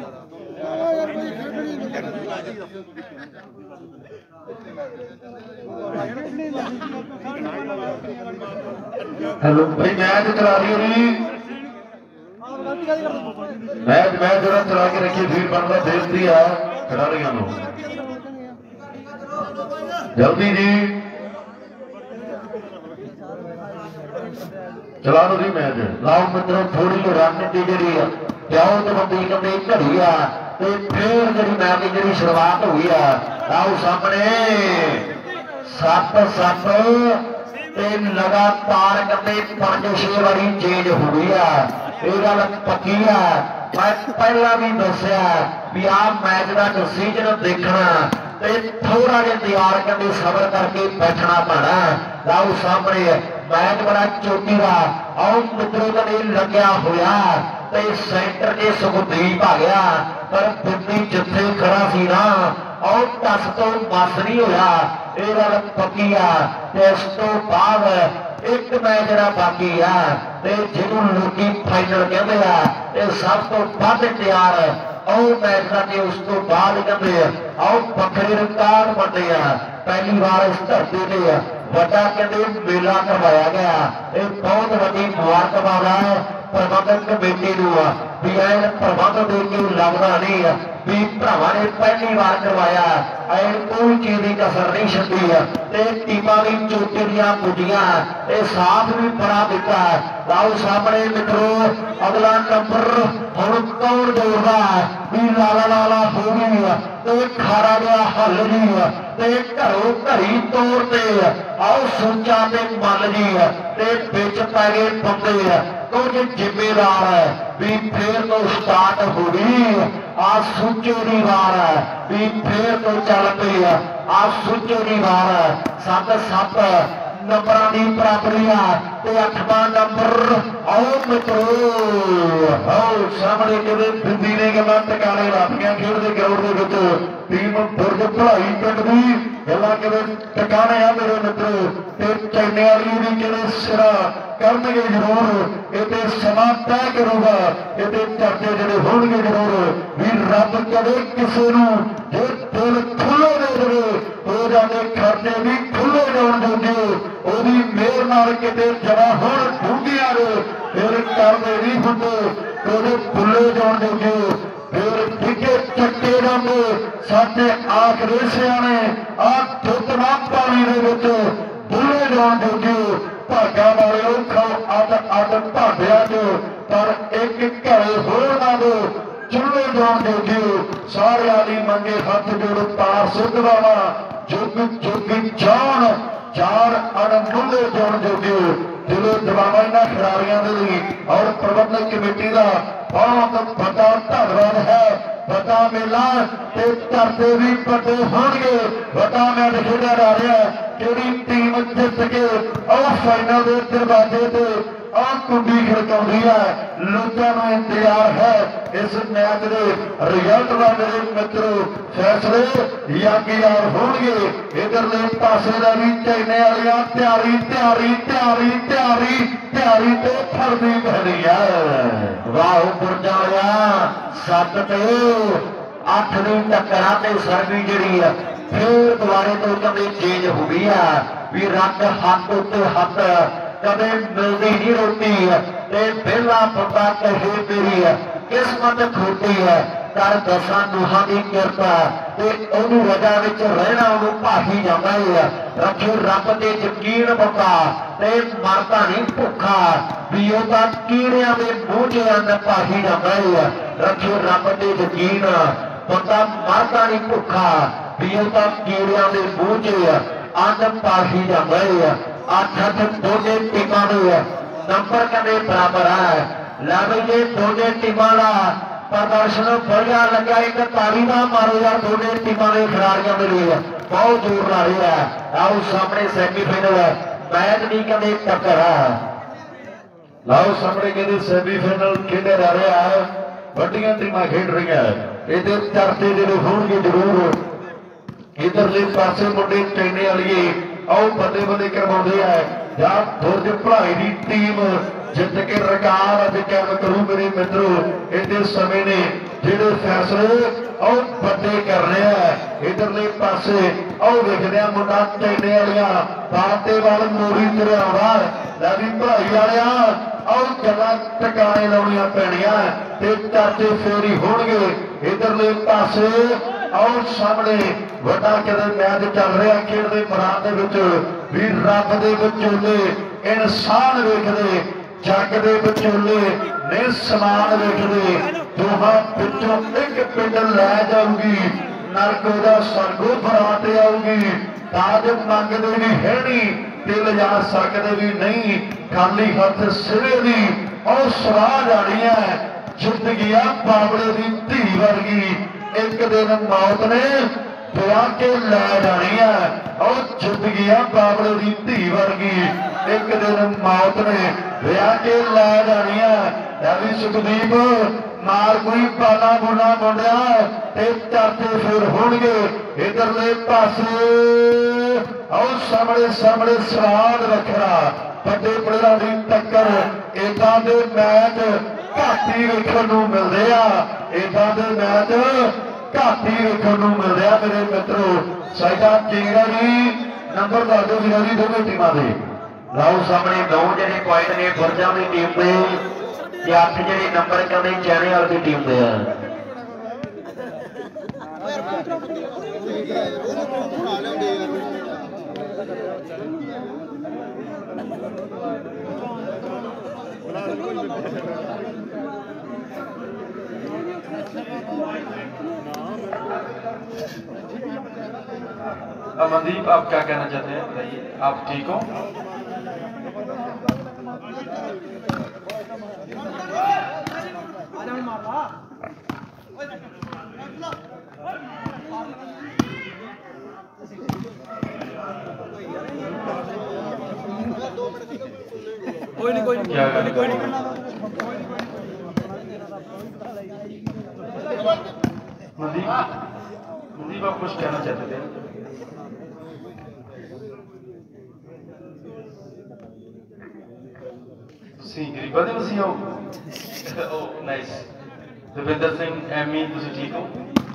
ਹੈਲੋ ਭਾਈ ਮੈਚ ਚਲਾ ਰਹੀ ਹੋ ਜੀ ਮੈਚ ਜਿਹੜਾ ਚਲਾ ਕੇ ਰੱਖੀ ਵੀਰ ਬਣਦਾ ਬੇਇੱਜ਼ਤੀ ਆ ਖਿਡਾਰੀਆਂ ਨੂੰ ਜਲਦੀ ਜੀ ਚਲਾ ਲਓ ਜੀ ਮੈਚ ਲਾਓ ਮਿੱਤਰੋ ਥੋੜੀ ਜਿਹੀ ਰਨ ਦੀ ਜਿਹੜੀ ਪਿਆਉ ਤੇ ਬੰਦੀ ਕਹਿੰਦੇ ਘੜੀ ਆ ਤੇ ਫੇਰ ਜਿਹੜੀ ਮੈਚ ਦੀ ਜਿਹੜੀ ਸ਼ੁਰੂਆਤ ਹੋਈ ਆ ਆਓ ਸਾਹਮਣੇ 7-7 ਤੇ ਲਗਾਤਾਰ ਕਹਿੰਦੇ 5-6 ਵਾਰੀ ਚੇਂਜ ਹੋ ਗਈ ਆ ਇਹ ਗੱਲ ਪੱਕੀ ਆ ਮੈਂ ਪਹਿਲਾਂ ਵੀ ਦੱਸਿਆ ਵੀ ਆਹ ਮੈਚ ਦਾ ਡਿਸੀਜਨ ਦੇਖਣਾ ਤੇ ਥੋੜਾ ਜਿਹਾ ਤਿਆਰ ਕਹਿੰਦੇ ਸਬਰ ਕਰਕੇ ਬੈਠਣਾ ਪੈਣਾ ਲਾਓ ਸਾਹਮਣੇ ਮੈਚ ਬੜਾ ਚੋਟੀ ਦਾ ਆਓ ਮਿੱਤਰੋ ਕਹਿੰਦੇ ਲੱਗਿਆ ਹੋਇਆ ਤੇ ਸੈਂਟਰ 'ਚ ਸੁਖਦੀਪ ਆ ਗਿਆ ਪਰ ਬਿੰਦੀ ਜਿੱਥੇ ਖੜਾ ਸੀ ਨਾ ਆਓ ਟੱਸ ਤੋਂ ਬਸ ਨਹੀਂ ਹੋਇਆ ਇਹ ਗੱਲ ਪੱਕੀ ਆ ਤੇ ਇਸ ਤੋਂ ਬਾਅਦ ਇੱਕ ਮੈਚ ਜਿਹੜਾ ਬਾਕੀ ਆ ਤੇ ਜਿਹਨੂੰ ਲੋਕੀ ਫਾਈਨਲ ਕਹਿੰਦੇ ਆ ਇਹ ਸਭ ਤੋਂ ਵੱਧ ਤਿਆਰ ਉਹ ਮੈਚ ਦਾ ਤੇ ਉਸ ਤੋਂ ਬਾਅਦ ਕਹਿੰਦੇ ਆਓ ਵੱਖਰੇ ਰਿਕਾਰਡ ਬਣਦੇ ਆ ਪਹਿਲੀ ਵਾਰ ਇਸ ਧਰਤੀ ਤੇ ਵੱਡਾ ਕਹਿੰਦੇ ਮੇਲਾ ਕਰਵਾਇਆ ਗਿਆ ਇਹ ਬਹੁਤ ਵੱਡੀ ਮੁਬਾਰਕਬਾਦ ਹੈ ਪ੍ਰਬੰਧਕ ਕਮੇਟੀ ਨੂੰ ਵੀ ਐਨ ਪ੍ਰਬੰਧ ਦੇ ਕੇ ਲੱਗਦਾ ਨਹੀਂ ਵੀ ਭਰਾਵਾਂ ਨੇ ਪਹਿਲੀ ਵਾਰ ਕਰਵਾਇਆ ਐਨ ਕੋਈ ਚੀਜ਼ ਦੀ ਕਸਰ ਨਹੀਂ ਛੱਡੀ ਤੇ ਟੀਮਾਂ ਦੀ ਚੋਟੀ ਦੀਆਂ ਪੁੱਜੀਆਂ ਇਹ ਸਾਥ ਵੀ ਬੜਾ ਦਿੱਤਾ ਲਾਓ ਸਾਹਮਣੇ ਮਿੱਤਰੋ ਅਗਲਾ ਨੰਬਰ ਹੁਣ ਕੌਣ ਜੋੜਦਾ ਵੀ ਲਾਲਾ ਹੋ ਗਈ ਤੇ ਖਾਰਾ ਗਿਆ ਹੱਲ ਨਹੀਂ ਤੇ ਘਰੋਂ ਘਰੀ ਤੋੜ ਤੇ ਆਓ ਸੋਚਾ ਤੇ ਮੱਲ ਜੀ ਤੇ ਵਿੱਚ ਪੈ ਗਏ ਬੰਦੇ ਕੁਝ ਜ਼ਿੰਮੇਦਾਰ ਵੀ ਫੇਰ ਤੋਂ ਸਟਾਰਟ ਹੋ ਗਈ ਆ ਸੂਚੋ ਦੀ ਵਾਰ ਵੀ ਫੇਰ ਤੋਂ ਚੱਲ ਪਈ ਆ ਸੂਚੋ ਦੀ ਵਾਰ 7-7 नंबर की बराबरी है 8वां नंबर आओ मित्रो आओ सामने कदे बिंदी ने गल्लां टकाने लातियां खेड दे ग्राउंड दे विच टीम बुरज भलाई पिंड दी गल्लां कदे टकाने आ मेरे मित्रो ते चैने वाली भी कदे सिरा करनगे जरूर इहते समा तय करूगा इहते चर्चे जिहड़े होणगे जरूर भी रब कदे किसे नूं जे दिल खुले दे देवे हो जाने खर्चे भी खुले जाण जोगे ओदी मेहर नाल किते जरा होण डूंघियां ने फिर करदे नहीं हुंदे ओदे खुले जाण जोगे फिर डिगे चट्टे जांदे साडे आखरे सियाणे आ दुੱਧ ना पानी दे विच बुले जाण जोगे भागा वाले खाओ अद अद भांडिया च पर एक घरे होर ना दो चूल्हे जाण जोगे सारियां दी मंगे हथ जोड़ पार सिद्धवावा जुग जुग जान चार अणमुल्ले जाण जोगे दिलों दबावा इन्हां खिडारियां दे लई और प्रबंधक कमेटी का बहुत बड़ा धन्यवाद है बड़ा मेला ते धरते भी बड़े होणगे बड़ा मैच खेडिया जा रहा है किहड़ी टीम जित के और फाइनल के दरवाजे से और कुंडी खड़काउंदी है लोगों को इंतजार है इस मैच के रिजल्ट का मेरे मित्रों फैसले यार होंगे इधरले पासे का भी चैने वाली तैयारी तैयारी तैयारी तैयारी तैयारी तो फरदी पैनी है वाह बुरजा वाला 7 ते 8 की टक्कर ते सर्वी जी फिर दोबारे तो कभी चेंज हो गई है भी रंग हाथ उत्ते हाथ कदे मिलती नहीं रोटी ते पहला बंदा कहे मेरी किस्मत खोटी है कर दसा नूहां की किरपा ते ओनू वजह विच रहना ओनू भाही जांदा है रखे रब ते यकीन बंदा ते मरदा नहीं भुखा भी ओह तां कीड़ियां दे मूंह च अन्न भाही जांदा है रखे रब ते यकीन बंदा मरदा नहीं भुखा भी ओह तां कीड़ियां दे मूंह च अन्न भाही जांदा है 8 दोने टीमां दे नंबर कदे बराबर है लै जे दोने टीमां दा प्रदर्शन बढ़िया लगा एक ताली का मारो यार दोनों टीमों के खिलाड़ियों के लिए बहुत जोर ला रही है आओ सामने सेमीफाइनल मैच नहीं कदे टक्कर है लाओ सामने कहते सेमीफाइनल खेले जा रहा है वड्डियां टीमां खेड रही है ये चर्चे जो होंगे जरूर इधरले पासे मुंडे चैने वाली आओ बल्ले बल्ले करवाते हैं या बुरज भलाई की टीम जित के रिकॉर्ड अज कायम करू मेरे मित्रों इस समय ने जेडे फैसले और बड़े कर रहे हैं इधरले पासे आओ देखते मुंडा चैने वालिया बाते वाल मोरी तेरे आवा भी भलाई वाले आओ गल्लां टकाने लाउणियां पैणियां ते चाचे फेरी होणगे इधरले पासे और सामने वड्डा कदे मैच चल रहा खेलते मैदान दे विच भी रब दे विचोले इंसान वेखदे जग दे विचोले ने समान वेखदे दोहां विचों एक पिंड लै जाऊगी नरक दा सरगो बरात आऊगी ताज मंगदे भी है नहीं ते लिजा सकदे भी नहीं खाली हथ सिरे दी और सवाह जानी है जिंदगी बाबले की धी वर्गी एक दिन मौत ने पिया के लै जानी है और जिंदगी बाबले की धी वर्गी एक दिन मौत ने पिया के लै जानी है भी सुखदीप मार कोई पाला बुला मुंडिया चाचे फिर होंगे इधरले पासे और सामने सामने स्वाद रखना बड़े प्लेयरों की टक्कर इदा के मैच घट ही वेखण नूं मिलदे आ इदा के मैच घट ही वेखण नूं मिलदे आ मेरे मित्रों साइडा किंगरा जी नंबर दस दो जी दोनों टीमां दे लाओ सामने 9 ਜਿਹੜੇ पॉइंट ने बुरजा की टीम के 8 ਜਿਹੜੇ नंबर कहते चैने वाली टीम के अमनदीप आप क्या कहना चाहते हैं बताइए आप ठीक हो क्या गल कर मनदीप मनदीप आप कुछ कहना चाहते थे? गरीबा दे मसीह हो? Oh nice. दविंदर सिंह एमी तुसी ठीक हो?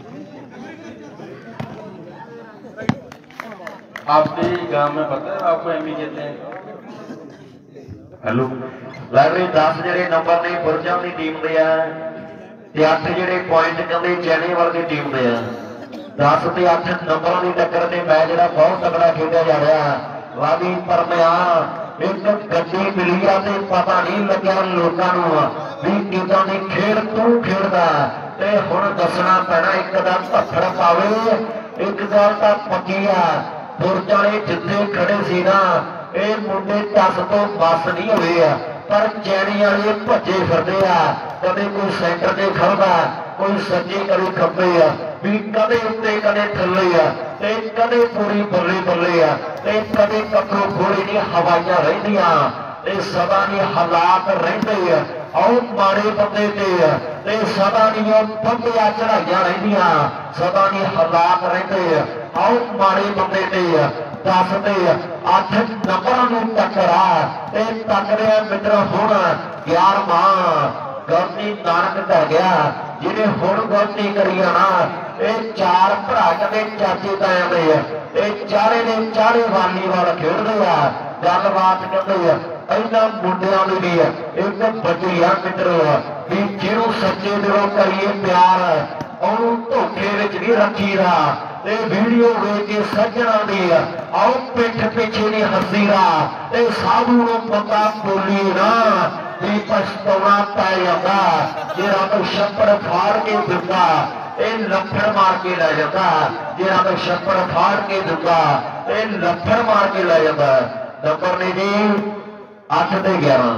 आपके गांव में पता है आपको एमी कहते हैं? हेलो लाइब्रेरी 10 ਜਿਹੜੇ ਨੰਬਰ ਨੇ ਪੁਰਜਾਂ ਦੀ ਟੀਮ ਦੇ ਆ ਤੇ 8 ਜਿਹੜੇ ਪੁਆਇੰਟ ਕਹਿੰਦੇ ਚੈਣੇਵਾਲ ਦੀ ਟੀਮ ਦੇ ਆ। 10 ਤੇ 8 ਨੰਬਰਾਂ ਦੀ ਟੱਕਰ ਤੇ ਮੈਚ ਜਿਹੜਾ ਬਹੁਤ ਤਕੜਾ ਖੇਡਿਆ ਜਾ ਰਿਹਾ। ਵਾਦੀ ਪਰਮਿਆ ਇੱਕ ਗੱਡੀ ਮਿਲੀ ਆ ਤੇ ਪਤਾ ਨਹੀਂ ਲੱਗਿਆ ਲੋਕਾਂ ਨੂੰ ਵੀ ਕਿਦਾਂ ਦੀ ਖੇਡ ਤੂੰ ਖੇਡਦਾ ਤੇ ਹੁਣ ਦੱਸਣਾ ਪੈਣਾ ਇੱਕ ਦਾ ਪੱਥਰ ਪਾਵੇ। ਇੱਕ ਗੱਲ ਤਾਂ ਪੱਕੀ ਆ ਪੁਰਜਾਂ ਨੇ ਜਿੱਥੇ ਖੜੇ ਸੀ ਨਾ ਇਹ ਮੁੰਡੇ ਟੱਸ ਤੋਂ ਬਸ ਨਹੀਂ ਹੋਏ ਆ ਪਰ ਚੈਣੀ ਵਾਲੇ ਭੱਜੇ ਫਿਰਦੇ ਆ। ਕਦੇ ਕੋਈ ਸੈਂਟਰ ਤੇ ਖੜਦਾ ਕੋਈ ਸੱਜੇ ਕਦੇ ਖੱਬੇ ਆ ਵੀ ਕਦੇ ਉੱਤੇ ਕਦੇ ਥੱਲੇ ਆ ਤੇ ਕਦੇ ਪੂਰੀ ਬੱਲੇ ਬੱਲੇ ਆ ਤੇ ਕਦੇ ਕੱਖੋਂ ਖੋਲੇ ਨਹੀਂ ਹਵਾਈਆਂ ਰਹਿੰਦੀਆਂ ਤੇ ਸਦਾ ਨਹੀਂ ਹਾਲਾਤ ਰਹਿੰਦੇ ਆ। ਆਉ ਮਾੜੇ ਬੰਦੇ ਤੇ ਸਦਾ ਨਹੀਂ ਬੰਦਿਆ ਚੜਾਈਆਂ ਰਹਿੰਦੀਆਂ ਸਦਾ ਨਹੀਂ ਹਾਲਾਤ ਰਹਿੰਦੇ ਆ। ਆਉ ਮਾੜੇ ਬੰਦੇ ਤੇ 10 ਤੇ 8 ਨੰਬਰਾਂ ਨੂੰ ਟੱਕਰਾ ਤੇ ਟੱਕਰਿਆ ਮਿੱਤਰ ਹੁਣ 11ਵਾਂ ਗਲਤੀ ਨਾਨਕ ਕਰ ਗਿਆ ਜਿਹਨੇ ਹੁਣ ਗਲਤੀ ਕਰੀ ਆ ਨਾ। ਇਹ 4 ਭਰਾ ਕਦੇ ਚਾਚੇ ਤਾਇਆਂ ਦੇ ਆ ਇਹ ਚਾਰੇ ਦੇ ਚਾਰੇ ਵਾਲੀਬਾਲ ਖੇਡਦੇ ਆ। ਗੱਲਬਾਤ ਕਹਿੰਦੇ ਆ ਇਹਨਾਂ ਮੁੰਡਿਆਂ ਦੀ ਵੀ ਇੱਕ ਬੱਚੀ ਆ ਮਿੱਤਰ ਵੀ ਜਿਹਨੂੰ ਸੱਚੇ ਦਿਲੋਂ ਕਰੀਏ ਪਿਆਰ ਉਹਨੂੰ ਧੋਖੇ ਵਿੱਚ ਨਹੀਂ ਰੱਖੀਦਾ। ਤੇ ਵੀਡੀਓ ਵੇਖ ਕੇ ਸੱਜਣਾ ਦੀ ਆਓ ਪਿੱਠ ਪਿੱਛੇ ਨਹੀਂ ਹੱਸੀਦਾ ਤੇ ਸਾਧੂ ਨੂੰ ਪਤਾ ਬੋਲੀ ਨਾ ਵੀ ਪਛਤਾਉਣਾ ਪੈ ਜਾਂਦਾ। ਜਿਹੜਾ ਤੋਂ ਛੱਪੜ ਫਾੜ ਕੇ ਦਿੰਦਾ ਇਹ ਲੱਫੜ ਮਾਰ ਕੇ ਲੈ ਜਾਂਦਾ। ਜਿਹੜਾ ਤੋਂ ਛੱਪੜ ਫਾੜ ਕੇ ਦਿੰਦਾ ਇਹ ਲੱਫੜ ਮਾਰ ਕੇ ਲੈ ਜਾਂਦਾ। ਨੰਬਰ ਨੇ ਜੀ 8 ਤੇ 11।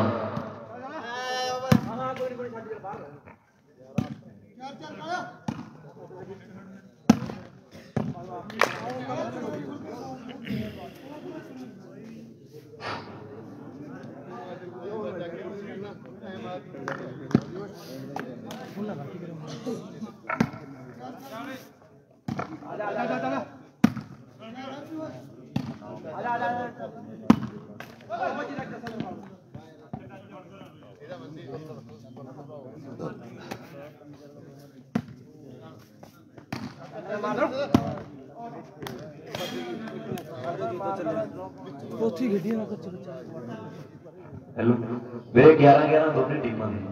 हेलो मेरे 11-11 दोनों टीमां ने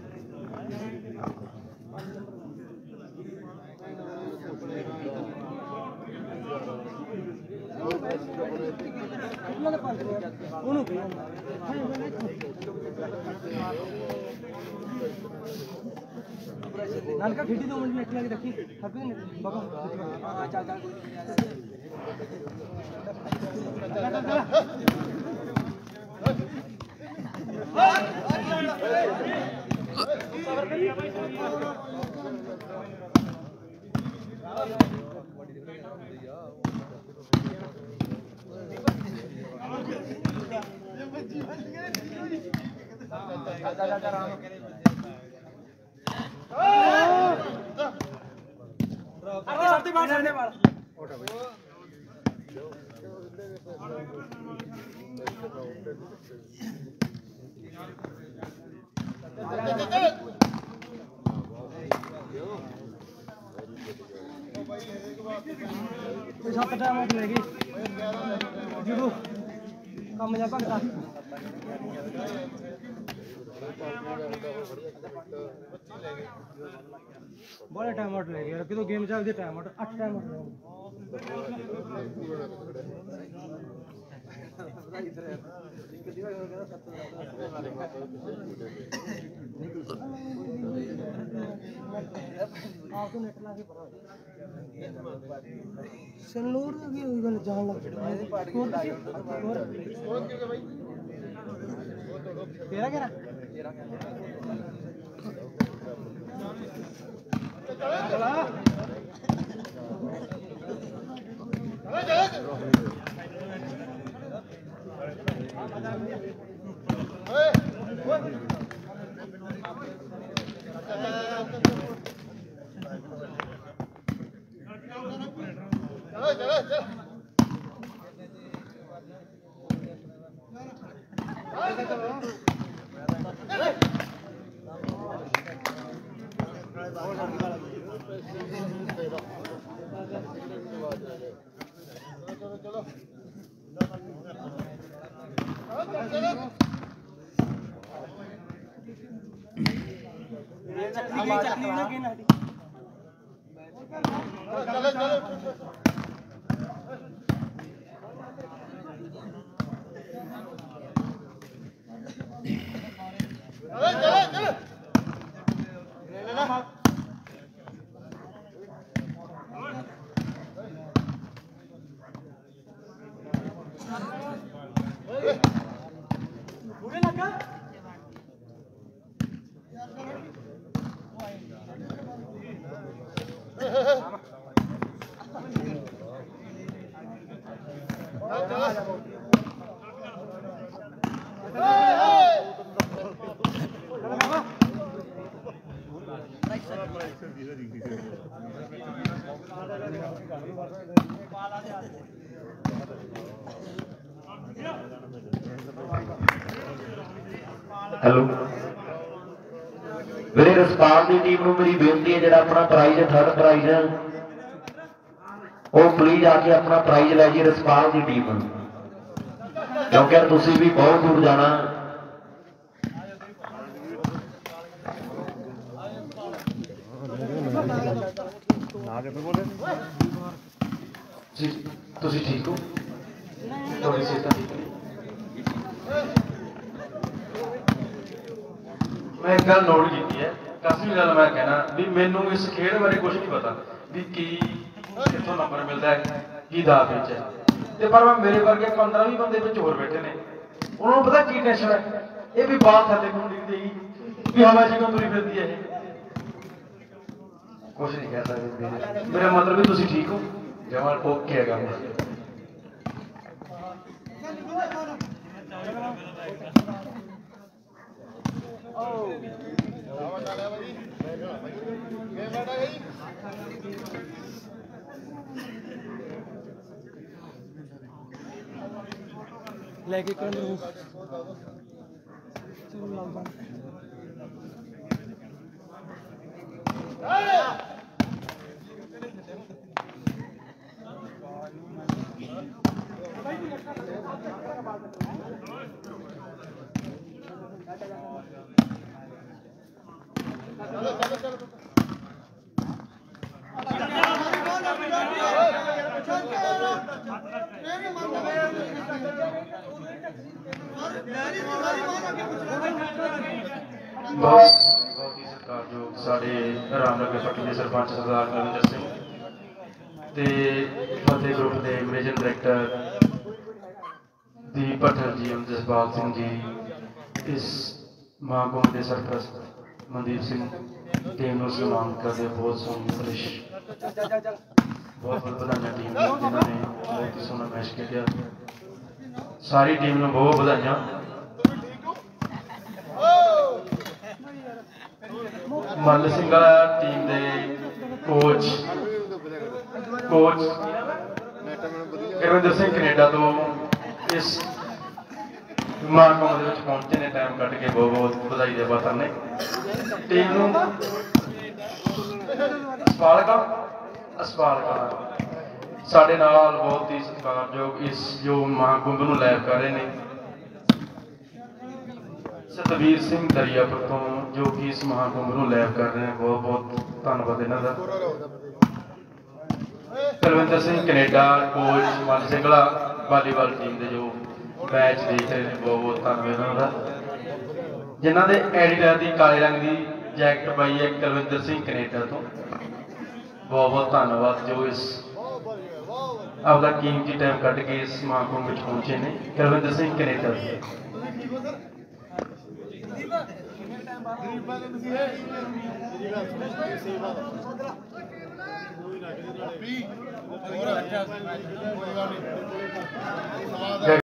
नानका खिड़ी 2 मिनट में लगी रखी बाबा चल सत्त टाइम आउट लेगी जीरो कम जा भगता बड़े टाइम आउट ले गया कि गेम चलती टाइम आउट 8 टाइम आउट सनलोर की गल जान लग तेरा क्या हेलो मेरे रसपाल की टीम को मेरी बेनती है, जो अपना प्राइज है थर्ड प्राइज है वो प्लीज आके अपना प्राइज लै जी रसपाल की टीम, क्योंकि तुसी भी बहुत दूर जाना। तुसी ठीक हो? थोड़ी सी मैं एक गल नोट की है, कसमी गल मैं कहना भी मैनू इस खेड बारे कुछ नहीं पता भी की कितों नंबर मिलता है की दाव है, पर मैं मेरे वर्गे 15-20 बंदे होर बैठे ने, उन्होंने पता की टेंशन है, ये भी बात थले कौन लिख देगी भी हवा जी को तुरी फिरती है, कुछ नहीं कह सकते। मेरा मतलब भी तुसी ठीक हो? जमाल ओके है काम। लेके कर लूं बहुत ही सत्कारयोग साढ़े रामनगर पट्टी के सरपंच सरदार कुलविंदर सिंह ते फतेह ग्रुप के मैनेजिंग डायरैक्टर दीप भट्टर जी, जसपाल सिंह जी, इस महाकुंभ के सरप्रस्त मनदीप सिंह टीम को सलाम करते बहुत सोहनी पुलिस बहुत बहुत बधाइयां टीम जिन्होंने बहुत ही सोहना मैच खेलिया, सारी टीम को बहुत बधाइयां। मल सिंह टीम के कोच गुरविंदर सिंह कनेडा तो इस महाकुंभ पहुंचे ने, टाइम कट के बहुत बहुत बधाई दे पात्र ने टीम अस्पाल साढ़े नाल बहुत ही सत्कारयोग इस जो महाकुंभ को लाइव कर रहे हैं सतवीर सिंह दरियापुर तो जो कि इस महाकुंभ को लाइव कर रहे हैं, बहुत बहुत धन्यवाद इन्हों का। कुलविंदर सिंह कनेडा कोच मल सिंगला वालीबॉल टीम के जो मैच देख रहे हैं, बहुत बहुत धन्यवाद इन्हों का। जिन्हों ने एडिटर की काले रंग की जैकट पाई है कुलविंदर सिंह कनेडा तो बहुत बहुत धन्यवाद, जो इस अपना कीमती टाइम कट के इस महाकुंभ में पहुंचे ने कुलविंदर सिंह कनेडा।